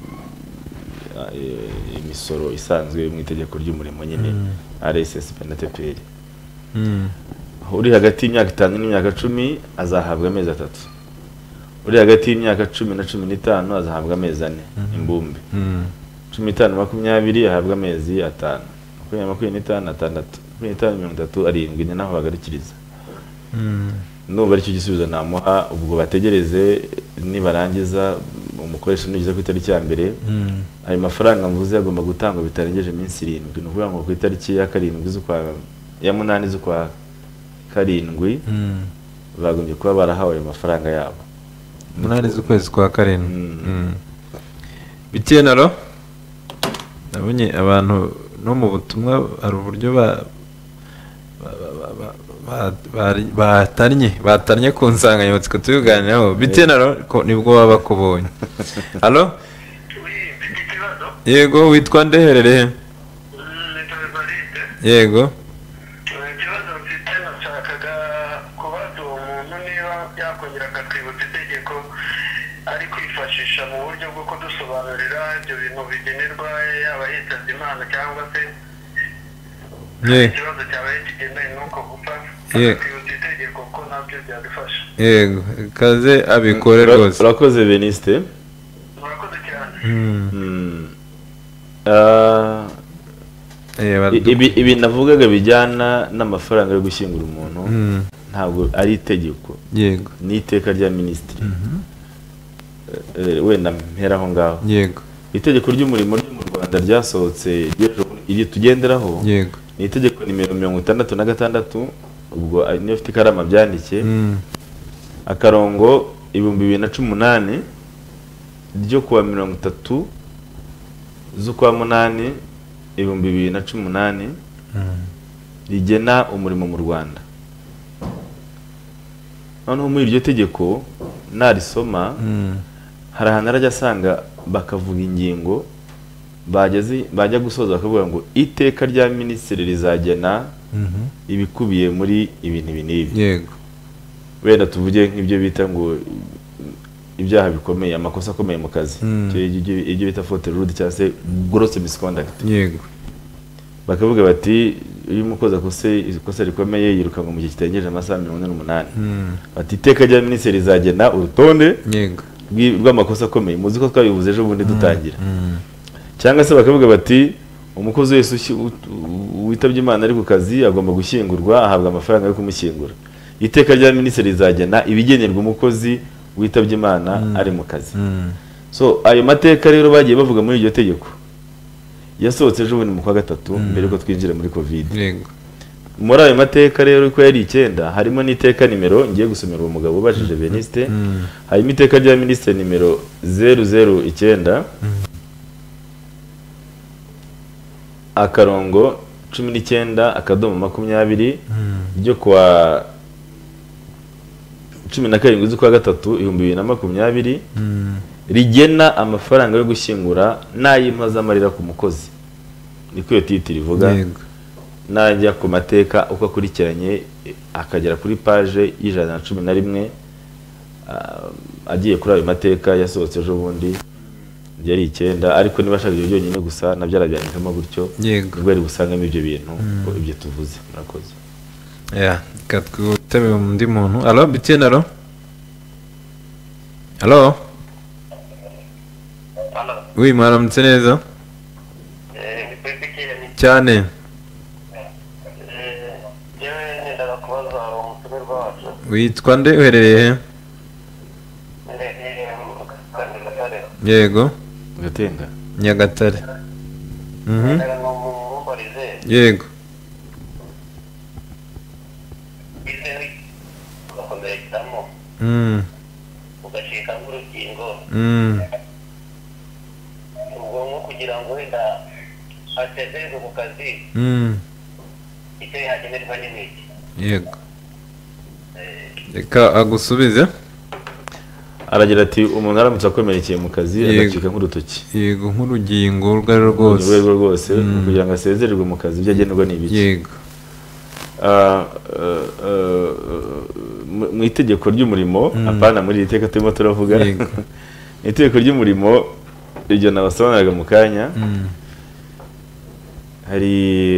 imisoro isanzwe mu itegeko ry'umurimo nyine RSSB na TPR uri hagati y'imyaka 5 n'imyaka 10 azahabwa amezi 3 uri hagati y'imyaka 10 na 15 azahabwa amezi 4 imbumbe 15 20 ahabwa amezi 5 25 6 25 arindwi ni naho bagarukiriza nuba aricyo gisubizo namuha ubwo bategereze nibarangiza umukoresha nugeze ku itariki ya mbere ayo mafaranga mvuze agomba gutangwa bitarengeje iminsi 7 no kuvuga ngo ku itariki ya 7 z'ukwa ya 8 z'ukwa 7 bagombye kuba barahawe ayo mafaranga yabo 8 z'ukwezi kwa 7 bitienaro nabonye abantu no mu butumwa ari uburyo batarnye ku nsanganyamatsiko tuganiraho bitenaro nibwo baba bakubonye halo yego witwa ndeherere yego ikibazo mfite nashakaga kubaza uwo muntu niba yakongera akatwibutsa itegeko ari kwifashisha mu buryo bwo kudusobanurira ibyo bintu bigenerwa yaba yitabye Imana cyangwa se ikibazo cyabaye kigendanye n'uko gupfa kwibutsa itegeko ko nabyo byadufasha yego kaze abikore rwose urakoze Beniste murakoze cyane ibi navugaga bijyana n'amafaranga yo gushyingura umuntu ntabwo ari itegeko yego ni iteka rya minisitiri wenda mpera aho ngaho yego itegeko ry'umurimo ryo mu Rwanda ryasohotse iri tugenderaho yego ni itegeko nimero 66 ubwo niyo ufite ikarama byandike akarongo 2018 ryo kuwa 30 z'ukwa 8 2018 rigena umurimo mu Rwanda noneho muri iryo tegeko narisoma hari ahantu arajya asanga bakavuga ingingo bajya gusoza bakavuga ngo iteka rya minisitiri rizagena ibikubiye muri ibintu n'ibi yego wenda tuvuge nk'ibyo bita ngo ibyaha bikomeye amakosa akomeye mu kazi ibyo bita faute lourde cyangwa se gross misconduct yego bakavuga bati iyo umukozi akose ikosa rikomeye yirukanwa mu gihe kitarengeje amasaha 48 ati iteka rya minisitiri rizagena urutonde rw'amakosa akomeye muzi ko twabivuze ejo bundi dutangira cyangwa se bakavuga bati umukozi wese witabye Imana ari ku kazi agomba gushyingurwa ahabwa amafaranga yo kumushyingura iteka rya minisitiri rizagena ibigenerwa umukozi witabye Imana ari mu kazi so ayo mateka rero bagiye bavuga muri iryo tegeko yasohotse ejo bundi mu kwa gatatu mbere ko twinjira muri covid muri ayo mateka rero ko yari 9 harimo n'iteka nimero ngiye gusomera uwo mugabo ubajije Beniste harimo iteka rya minisitiri nimero 009 akarongo 19 akadomo 20 ryo kwa 17 z'ukwa gatatu 2020 rigena amafaranga yo gushyingura n'ay'impazamarira ku mukozi niko iyo titiri ivuga najya ku mateka uko akurikiranye akagera kuri page y'111 agiye kuri ayo mateka yasohotse ejo bundi yari 9 ariko niba ashaka ibyo byonyine gusa nabyo arabyandikamo gutyo ubwo ari gusangamo ibyo bintu ibyo tuvuze murakoze katwutebe undi muntu alo bitene alo oui mwaramutse neza cyane witwa nde uherereye he yego Gatenga Nyagatare yego ugacika nk'urugingo ubwonko kugira ngo wenda atezerwe mu kazi icyo yagenerwa n'imiti yego reka agusubize aragira ati umuntu aramutse akomerekeye mu kazi agacika nk'urutoki yego nk'urugingo urwo rwose kugira ngo asezererwe mu kazi byagenerwa n'ibiki yego mu itegeko ry'umurimo apana muri iri teka turimo turavuga itegeko ry'umurimo iryo nabasobanuraga mu kanya hari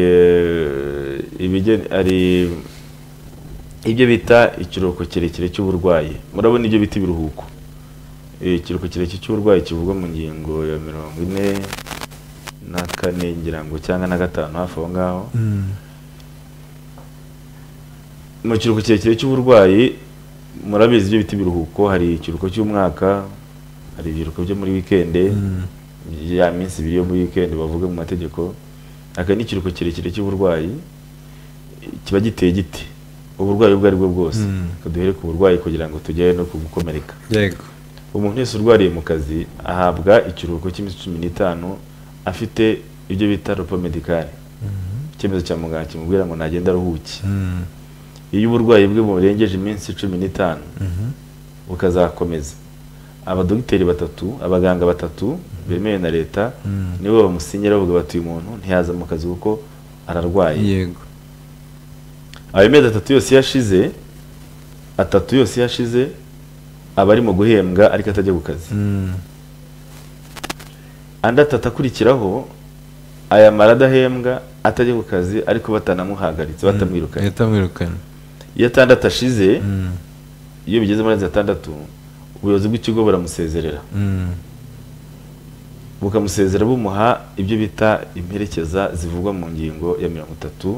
ibyo bita ikiruhuko kirekire cy'uburwayi murabona ibyo bita ibiruhuko ikiruhuko kirekire cy'uburwayi kivugwa mu ngingo ya 44 ngira ngo cyangwa na 5 hafi aho ngaho mu kiruhuko kirekire cy'uburwayi murabizi ibyo bita ibiruhuko hari ikiruhuko cy'umwaka hari ibiruhuko byo muri weekend ya minsi ibiri yo muri weekend bavuga mu mategeko aka ni ikiruhuko kirekire cy'uburwayi kiba giteye giti uburwayi ubwo ari bwo bwose kaduhere ku burwayi kugira ngo tugere no kugukomereka yego umuntu wese urwariye mu kazi ahabwa ikiruhuko cy'iminsi 15 afite ibyo bita repos médical icyemezo cya muganga kimubwira ngo nagenda aruhuke iyo uburwayi bwe burengeje iminsi 15 bukazakomeza abadogiteri 3 abaganga 3 bemewe na leta nibo bamusinyira bavuga bati uyu muntu ntiyaza mu kazi kuko ararwaye yego ayo mezi 3 yose yashize abari mu guhembwa ariko atajya ku kazi andi 3 akurikiraho aya maradahembwa atajya ku kazi ariko batanamuhagaritse batamwirukanye iyo 6 ashize iyo bigeze muri 6 ubuyobozi bw'ikigo buramusezerera bukamusezera bumuha ibyo bita imperekeza zivugwa mu ngingo ya 30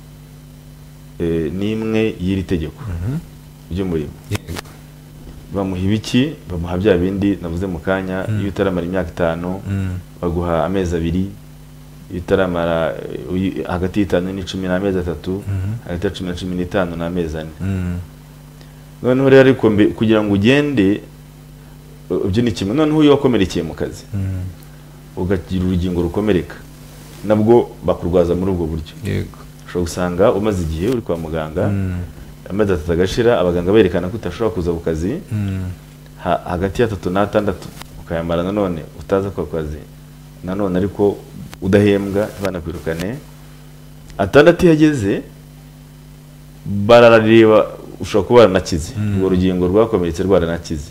n'imwe y'iri tegeko ry'umurimo bamuha ibiki bamuha bya bindi navuze mu kanya iyo utaramara imyaka 5 baguha amezi 2 iyo utaramara hagati y'5 n'10 n'amezi 3 hagati ya 10 na 15 n'amezi 4 noneho rero ariko kugira ngo ugende ibyo ni kimwe noneho iyo wakomerekeye mu kazi ugagira urugingo rukomereka nabwo bakurwaza muri ubwo buryo yego ushobora gusanga umaze igihe uri kwa muganga amezi 3 agashira abaganga berekana ko utashobora kuza ku kazi hagati ya 3 na 6 ukayamara nanone utaza kwa kazi nanone ariko udahembwa banakwirukane 6 yageze bararareba ushobora kuba baranakize urwo rugingo rwakomeretse rwaranakize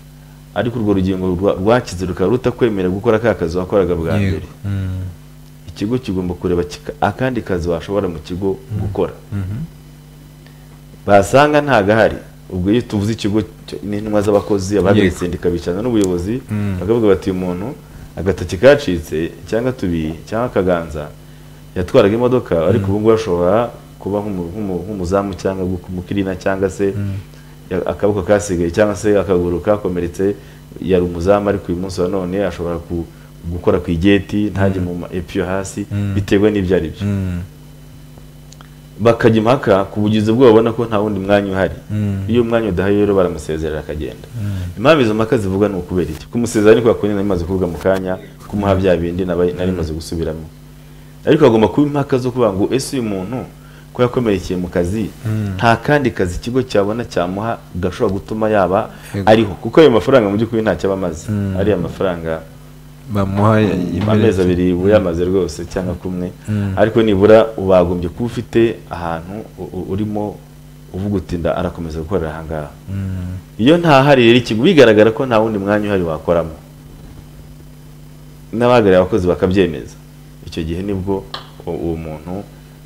ariko urwo rugingo rwakize rukaba rutakwemerera gukora ka kazi wakoraga bwa mbere ikigo kigomba kureba akandi kazi washobora mu kigo gukora. Basanga ntagahari, ubwo iyo tuvuze ikigo n'intumwa z'abakozi abahagarariye sendika bicarana n'ubuyobozi bakavuga bati umuntu agatoki kacitse cyangwa tubiri cyangwa akaganza yatwaraga imodoka ariko ubu ngubu ashobora kuba nk'umuzamu cyangwa umukirina cyangwa se akaboko kasigaye cyangwa se akaguru kakomeretse yari umuzamu ariko uyu munsi wa none ashobora gukora ku igeti ntajye mu epyo hasi bitewe n'ibyo ari byo. Bakajya impaka ku bugizi bwo babona ko nta wundi mwanya uhari. Iyo umwanya udahari rero baramusezerera akagenda. Impamvu izo mpaka zivuga ni ukubera iki? Kumusezerera niko yakunye namaze kuvuga mu kanya, kumuha bya bindi nari maze gusubiramo. Ariko agomba kuba impaka zo kuvuga ngo ese uyu muntu ko yakomerekeye mu kazi nta kandi kazi ikigo cyabona cyamuha gashobora gutuma yaba ariho, kuko ayo mafaranga mu by'ukuri ntacyo abamaze. Ari amafaranga bamuha amezi abiri uyamaze rwose cyangwa kumwe, ariko nibura ubagombye kuba ufite ahantu urimo uvuga uti nda arakomeza gukorera aha ngaha. Iyo ntahari rero ikigo bigaragara ko nta wundi mwanya uhari wakoramo n'abahagarariye abakozi bakabyemeza, icyo gihe nibwo uwo muntu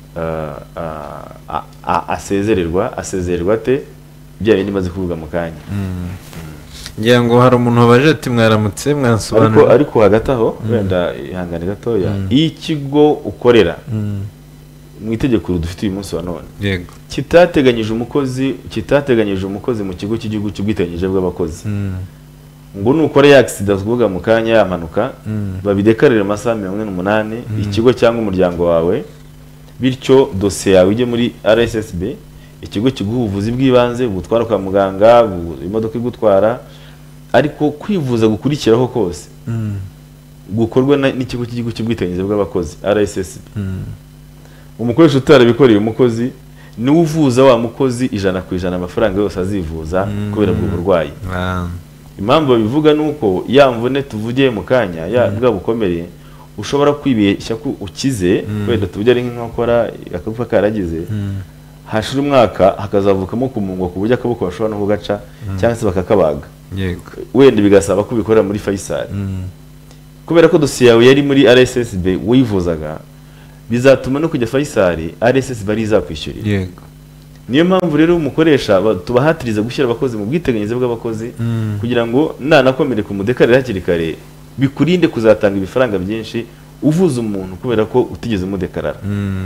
asezererwa ate bya bindi maze kuvuga mu kanya. ngira ngo hari umuntu wabaje ati mwaramutse mwansobanura ariko hagati aho wenda ihangane gatoya, iyo ikigo ukorera mu itegeko dufite uyu munsi wa none yego kitateganyije umukozi mu kigo cy'igihugu cy'ubwiteganyije bw'abakozi ngo nukora ya accident kuvuga mu kanya yamanuka babidekarira amasaha 48 ikigo cyangwa umuryango wawe, bityo dosiye yawe ijye muri RSSB, ikigo kiguha ubuvuzi bw'ibanze bugutwara kwa muganga, imodoka igutwara, ariko kwivuza gukurikiraho kose gukorwa n'ikigo cy'igihugu cy'ubwiteganyirize bw'abakozi RSSB. Umukoresha utarabikoreye umukozi niwe uvuza wa mukozi 100% amafaranga yose azivuza kubera ubwo burwayi. Impamvu babivuga nuko ya mvune tuvugiye mu kanya ya bwa bukomere ushobora kwibeshya ko ukize, wenda tuvuge ari nk'inkokora akagufa karagize, hashira umwaka hakazavukamo kumungwa ku buryo akaboko bashobora no kugaca cyangwa se bakakabaga. Yego. Wenda bigasaba ko bikorera muri Faisal. Kubera ko dosiye yawe yari muri RSSB wivuzaga, bizatuma no kujya Faisal RSSB ari izakwishyurira. Yego. Niyo mpamvu rero umukoresha tubahatiriza gushyira abakozi mu bwiteganyirize bw'abakozi kugira ngo nanakomere kumudekarira hakiri kare bikurinde kuzatanga ibifaranga byinshi uvuza umuntu kubera ko utigeze umudekarara.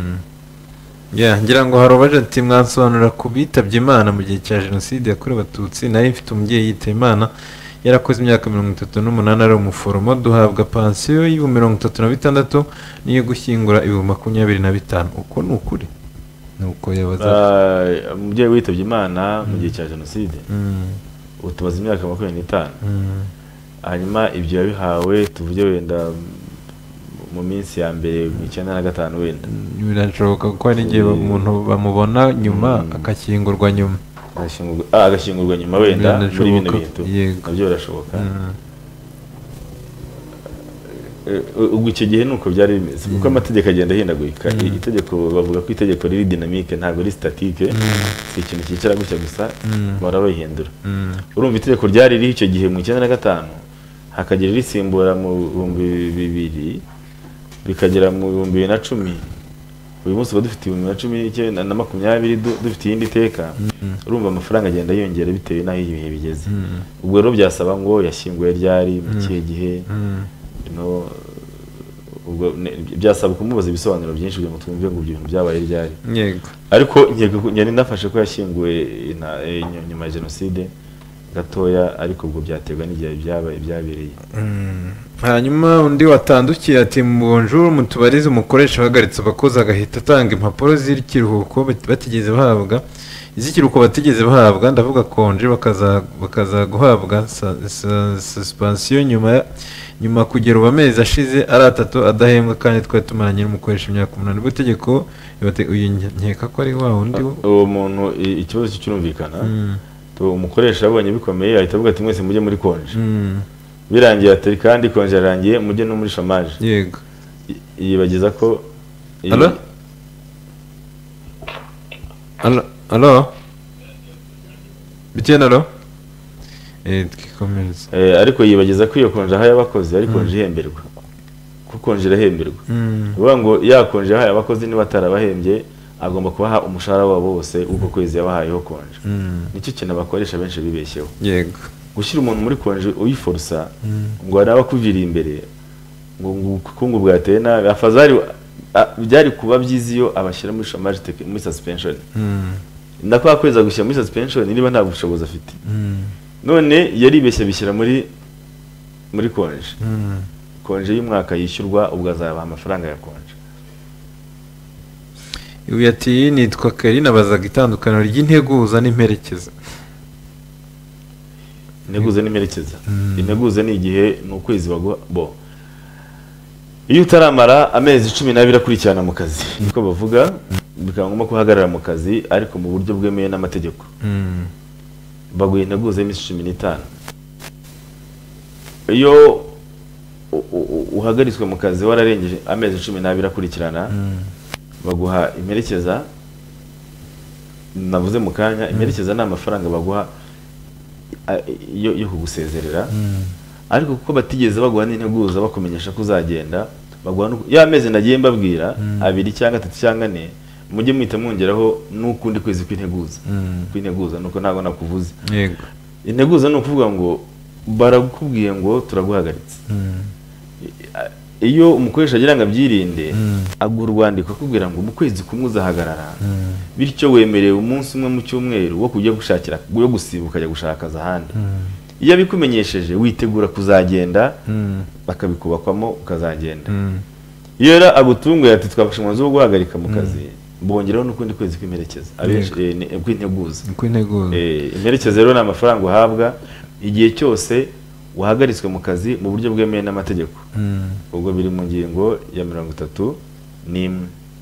ngira ngo harobaje ati mwansobanura ku bitabye Imana mu gihe cya Jenoside yakorewe Abatutsi. Nari mfite umubyeyi yitaba Imana yarakoze imyaka 38 ari umuforomo, duhabwa pansiyo y'ibihumbi 36 niyo gushyingura ibihumbi 25. Uko ni ukuri? Nuko yabaza umubyeyi witabye Imana mu gihe cya Jenoside utubaza imyaka 25, hanyuma ibyo yabihawe tuvuge wenda mu minsi ya mbere mu 95 wenda birashoboka ko ari igihe umuntu bamubona nyuma akashyingurwa nyuma agashyingurwa nyuma wenda muri bino bintu nabyo birashoboka. Ubwo icyo gihe nuko byari bimeze kuko amategeko agenda ahindagurika. Itegeko bavuga ko itegeko riri dynamique ntabwo ari statique, si ikintu cyicara gutya gusa barabihindura. Urumva itegeko ryari riri icyo gihe mu 95 hakagira risimbura mu 2000 bikagera mu 2010. Uyu munsi dufite 2019 na 20 dufite iyindi teka. Urumva amafaranga agenda yiyongera bitewe n'aho ibihe bigeze. Ubwo rero byasaba ngo yashyinguye ryari mu kihe gihe, ubwo byasaba kumubaza ibisobanuro byinshi kugira ngo twumve ngo ibintu byabaye ryari. Yego. Ariko nyari nafashe ko yashyinguwe nyuma ya Jenoside gatoya, ariko ubwo byaterwa n'igihe byabereye. Hanyuma undi watandukiye ati bonjour mutubarize umukoresha bahagaritse abakozi agahita atanga impapuro z'ikiruhuko batigeze bahabwa, iz'ikiruhuko batigeze bahabwa ndavuga konje bakaza guhabwa suspension nyuma kugera ubu amezi ashize ari 3 adahembwa kandi twari tumaranye n'umukoresha imyaka 8. Ubwo tegeko uyu nkeka ko ari wa undi uwo muntu ikibazo cy'urumvikana. Umukoresha abonye bikomeye ahita avuga ati mwese mujye muri konje. Birangiye atari kandi konje yarangiye mujye no muri chômage. Yego. Yibagiza ko Allo bitena alo twikomeza ariko yibagiza ko iyo konje aho yabakoze ari konje ihemberwa. kukonje irahemberwa bivuga ngo yakonje yahaye abakozi niba atarabahembye agomba kubaha umushahara wabo wose uko kwezi yabahayeho konje nicyo kintu abakoresha benshi bibeshyeho yego gushyira umuntu muri konje uyiforosa ngo araba akuvira imbere ngo ubukungu bwateye nabi afazari byari kuba byiza iyo abashyira muri chômage muri suspension ndakwa kweza gushyira muri suspension niba nta bushobozi afite none yaribeshye bishyira muri konje konje y'umwaka yishyurwa ubwo azabaha amafaranga ya konje. uyu ati nitwa Karina bazaga itandukaniro ry'integuza n'imperekeza. Integuza n'imperekeza integuza ni igihe ni ukwezi bo iyo utaramara amezi 12 akurikirana mu kazi niko bavuga bikaba ngombwa kuhagarara mu kazi ariko mu buryo bwemewe n'amategeko baguye integuza y'imisi 15. iyo uhagaritswe mu kazi wararengeje amezi 12 akurikirana baguha imperekeza navuze mu kanya imperekeza ni amafaranga baguha yo kugusezerera ariko kuko batigeze baguha n'integuza bakumenyesha ko uzagenda baguha ya mezi nagiye mbabwira 2 cyangwa 3 cyangwa 4 mujye mwita mwongeraho n'ukundi kwezi kw'integuza nuko ntago nakuvuze yego integuza no kuvuga ngo barakubwiye ngo turaguhagaritse iyo umukoresha agira ngo abyirinde agura urwandiko akubwira ngo mu kwezi kumwe uzahagarara bityo wemerewe umunsi umwe mu cyumweru wo kujya gushakira yo gusibuka ukajya gushakaza ahandi iyo abikumenyesheje witegura kuzagenda bakabikubakwamo ukazagenda iyo rero agutunguye ati twafashe umwanzuro wo guhagarika mu kazi bongeraho n'ukundi kwezi kw'imperekeza abenshi kw'integuza imperekeza rero ni amafaranga uhabwa igihe cyose wahagaritswe mu kazi mu buryo bwemewe n'amategeko ubwo biri mu ngingo ya 31.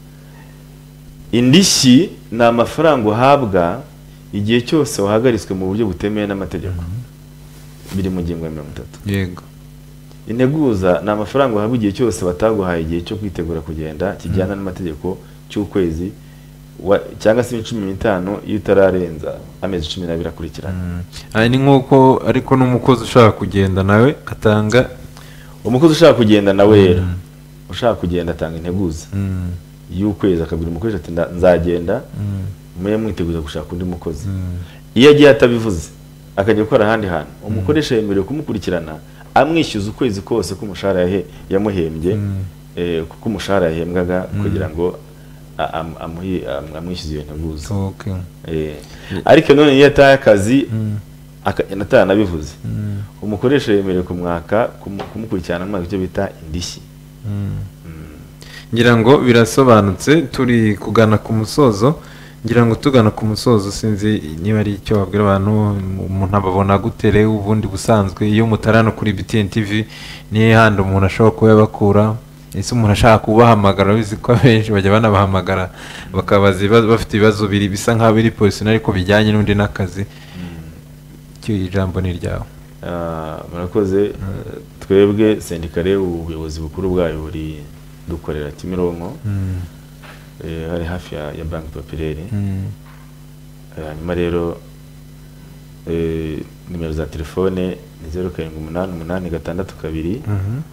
Indishyi ni amafaranga uhabwa igihe cyose wahagaritswe mu buryo butemewe n'amategeko biri mu ngingo ya 30. yego integuza ni amafaranga uhabwa igihe cyose bataguhaye igihe cyo kwitegura kugenda kijyana n'amategeko cy'ukwezi cyangwa se 15 iyo utararenza amezi 12 akurikirana. ni nk'uko ariko n'umukozi ushaka kugenda nawe atanga umukozi ushaka kugenda nawe ushaka kugenda atanga integuza y'ukwezi akabwira umukozi ati nzagenda muye mwiteguza gushaka undi mukozi iyo agiye atabivuze akajya gukora ahandi hantu umukoresha yemerewe kumukurikirana amwishyuza ukwezi kose k'umushahara yamuhembye kuko umushahara yahembwaga kugira ngo amwishyuza iyo nteguza. ariko none iyo ataye akazi atanabivuze umukoresha yemerewe kumukurikirana mu cyo bita indishyi. ngira ngo birasobanutse turi kugana ku musozo ngira ngo tugana ku musozo sinzi niba ari icyo wabwira abantu umuntu ababona gutere ubundi busanzwe iyo mutarano kuri BTN TV ni handi umuntu ashobora kuba yabakura ese umuntu ashaka kubahamagara bizi ko benshi bajya banabahamagara bakabaza bafite ibibazo biri bisa nkaho biri personal ariko bijyanye n'undi n'akazi cyo ijambo ni ryawe. murakoze twebwe sendikare ubuyobozi bukuru bwayo buri dukorera Kimironko hari hafi ya Banki Populaire hanyuma rero nimero za telefone ni 078862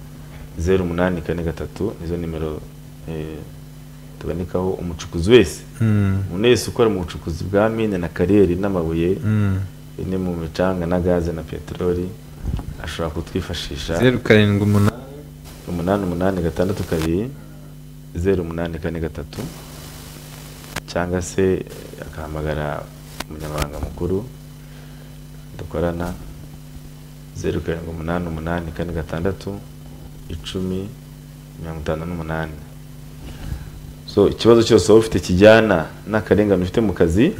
0843 nizo nimero tubanikaho umucukuzi wese umuntu wese ukora mu bucukuzi bwa mine na kariyeri n'amabuye ine mu micanga na gaze na peteroli ashobora kutwifashisha 078862 0843 cyangwa se akahamagara umunyamabanga mukuru dukorana 078846 1058. so ikibazo cyose ufite kijyana n'akarengane ufite mu kazi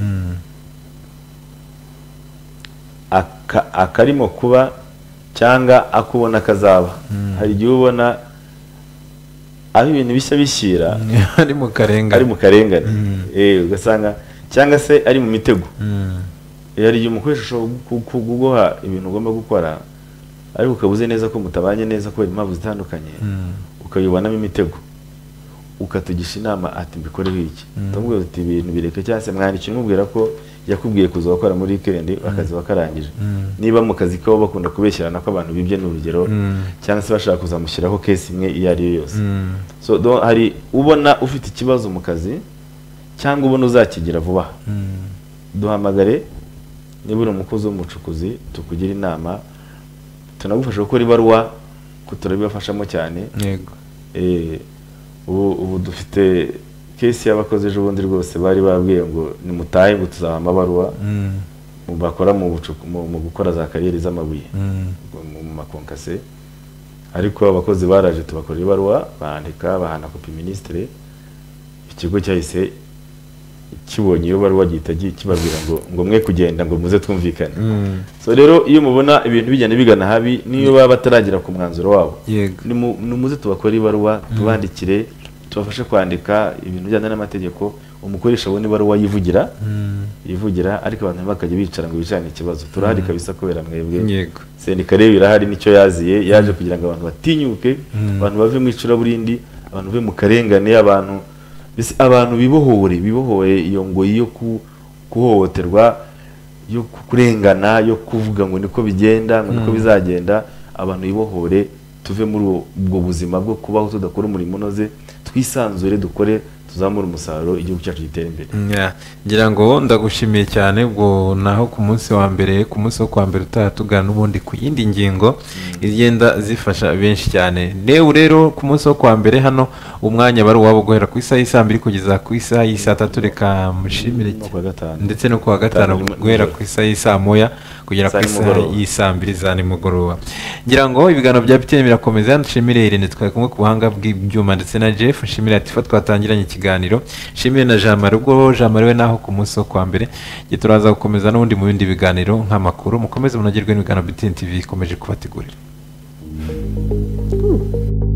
akarimo kuba cyangwa akubona kazaba hari igihe ubona aho ibintu bishya bishyira ari mu karengane ugasanga cyangwa se ari mu mitego hari igihe umukoresha kuguha ibintu ugomba gukora ariko ukabuze neza ko mutabanye neza kubera impamvu zitandukanye ukayibonamo imitego ukatugisha inama ati mbikoreho iki ndamubwira uti ibintu bireke cyangwa se mwandikira umubwira ko yakubwiye kuza gukora muri weekend akazi wakarangije niba mu kazi kabo bakunda kubeshyirana ko abantu bibye n'urugero cyangwa se bashaka kuzamushyiraho case imwe iyo ari yo yose so hari ubona ufite ikibazo mu kazi cyangwa ubona uzakigira vuba duhamagare niba uri umukozi w'umucukuzi tukugira inama tunagufasha gukora ibaruwa ko turabibafashamo cyane yego ubu dufite case y'abakozi ejo bundi rwose bari babwiye ngo nimutahe ngo tuzaha amabaruwa bakora mu gukora za kariyeri z'amabuye mu makonkase ariko abakozi baraje tubakorera ibaruwa bandika bahana kopi ministre ikigo cyahise kibonye iyo baruwa gihita kibabwira ngo mwe kugenda ngo muze twumvikane so rero iyo mubona ibintu bijyana bigana habi niyo baba bataragira ku mwanzuro wabo nimuze tubakora ibaruwa tubandikire tubafashe kwandika ibintu bijyana n'amategeko umukoresha abone ibaruwa yivugira ariko abantu bakajya bicara ngo bicarane ikibazo turahari kabisa kubera mwebwe sendika rero irahari nicyo yaje kugira ngo abantu batinyuke abantu bave mu icuraburindi abantu bave mu karengane abantu bibohore iyo ngoyi yo kuhohoterwa yo kurengana yo kuvuga ngo niko bigenda ngo niko bizagenda abantu bibohore tuve muri ubwo buzima bwo kubaho tudakora umurimo unoze twisanzure dukore tuzamura umusaruro igihugu cyacu gitera imbere ngira ngo ndagushimiye cyane ubwo naho ku munsi wa mbere ku munsi wo kwa mbere tugana n'ubundi ku yindi ngingo igenda zifasha benshi cyane rero ku munsi wo kwa mbere hano umwanya bari uwabo guhera ku isaha y'isa 2 kugeza ku isaha y'isa 3 reka mushimire ndetse no kuwa gatanu guhera ku isaha y'isa 1 kugera ku isaha y'isa 2 za nimugoroba ngira ngo ibiganiro bya BTN birakomeza nshimire Irene twari kumwe ku buhanga bw'ibyuma ndetse na Jeff nshimire ati twatangiranye ikiganiro nshimire na Jean Marie ubwo Jean Marie we naho ku munsi wo kwa mbere turaza gukomeza n'ubundi mu bindi biganiro nk'amakuru mukomeze munagerwe n'ibiganiro BTN TV ikomeje kubategurira